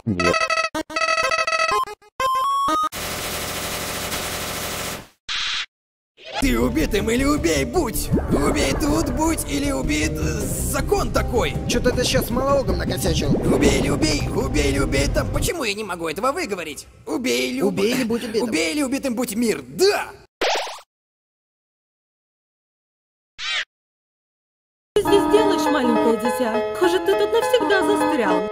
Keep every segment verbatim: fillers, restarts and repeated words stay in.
Нет. Ты убитым или убей будь! Убей тут будь или убит э, закон такой! Что-то ты сейчас с монологом накосячил. Убей или убей, убей или убей там. Почему я не могу этого выговорить? Убей или уб- Убей или будь убитым. Убей или убитым будь мир. Да! Что ты здесь делаешь, маленькое дитя? Похоже, ты тут навсегда застрял.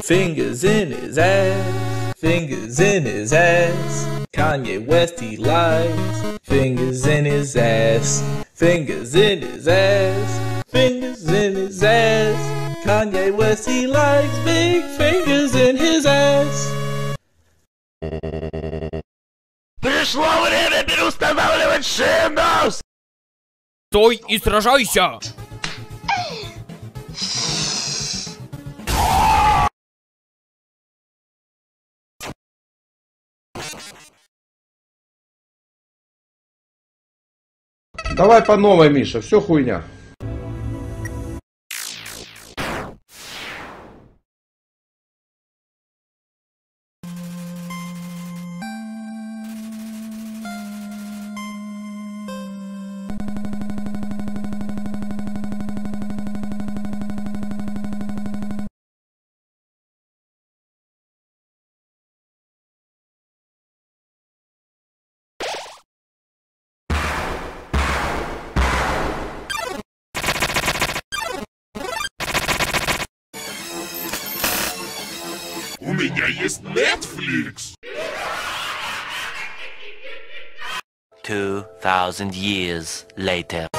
Fingers in his ass, fingers in his ass. Kanye West he likes fingers in his ass, fingers in his ass, fingers in his ass. Kanye West he likes big fingers in his ass. Пришло время переустанавливать Windows! Стой и сражайся! Давай по новой, Миша, все хуйня. У меня есть Netflix! Two thousand years later.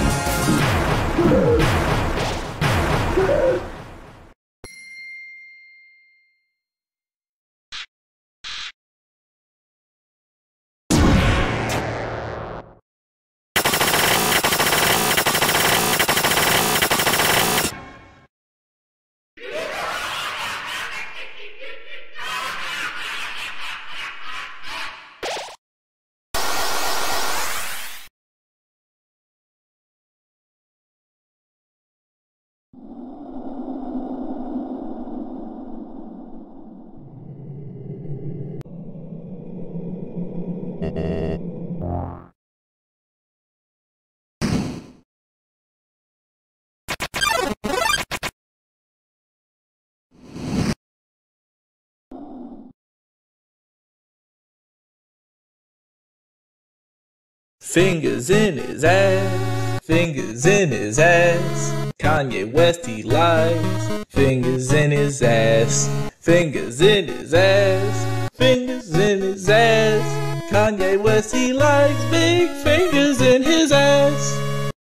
Fingers in his ass, fingers in his ass. Kanye West he likes fingers in his ass, fingers in his ass, fingers in his ass. Kanye West he likes big fingers in his ass.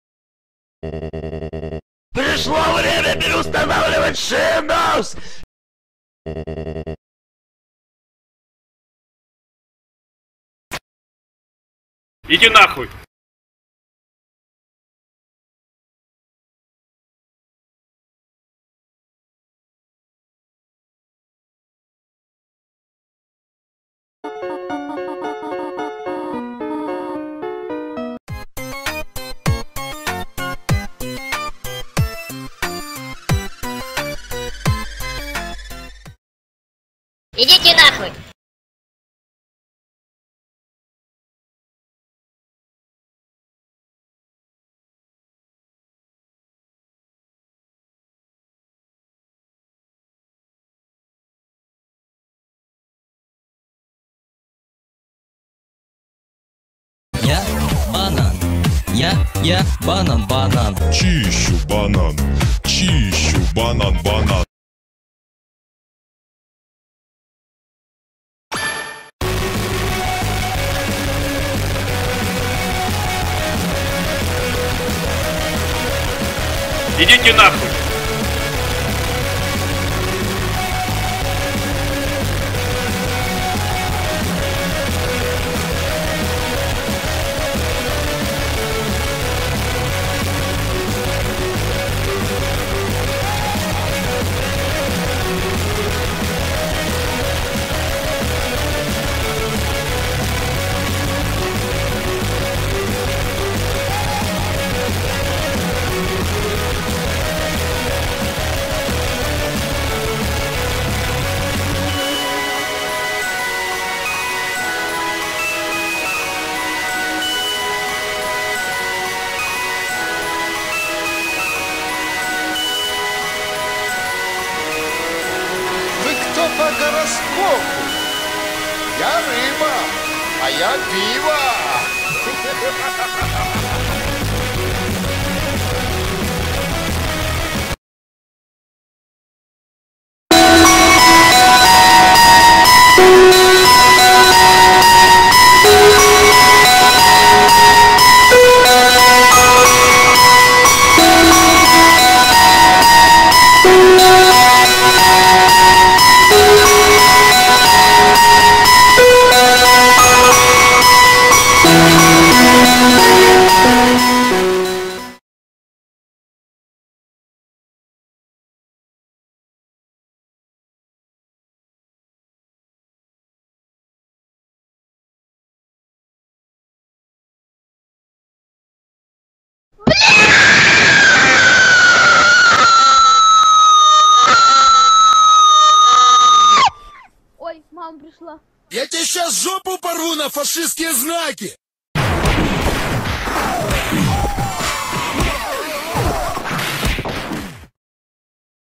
Пришло время переустанавливать Windows! Иди нахуй! Идите нахуй! Я банан, я, я банан, банан. Чищу банан, чищу банан, банан. Идите нахуй! По гороскопу. Я рыба, а я пиво. Ой, мама пришла. Я тебе сейчас жопу порву на фашистские знаки!